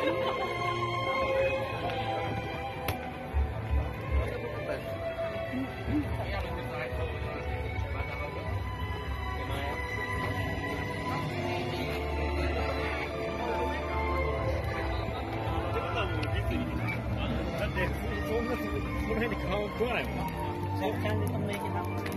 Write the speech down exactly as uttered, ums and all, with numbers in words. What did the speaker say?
だってそんなその辺に顔食わないもん。 ちゃんと止めてな。